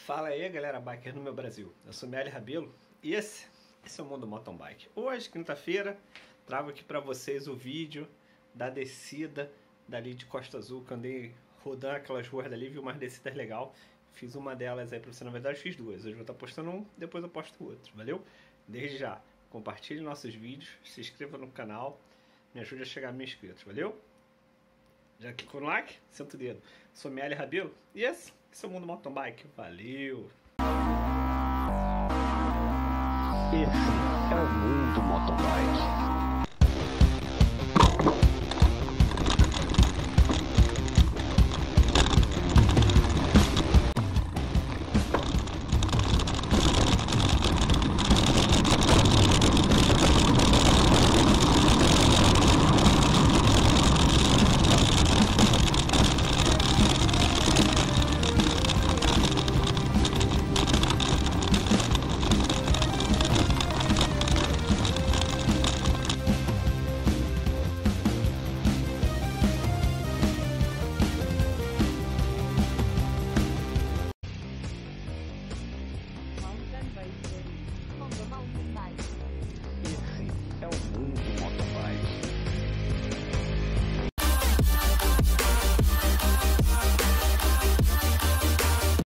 Fala aí, galera biker no meu Brasil. Eu sou Miele Rabelo e esse é o Mundo Mountain Bike. Hoje, quinta-feira, trago aqui pra vocês o vídeo da descida dali de Costa Azul, que eu andei rodando aquelas ruas dali, vi umas descidas legal. Fiz uma delas aí pra você, na verdade fiz duas. Hoje eu vou estar postando um, depois eu posto o outro, valeu? Desde já, compartilhe nossos vídeos, se inscreva no canal, me ajude a chegar a 1000 inscritos, valeu? Já clicou no like? Senta o dedo. Sou Miele Rabelo e esse é o Mundo Mountain Bike. Valeu! Esse é o Mundo Mountain Bike.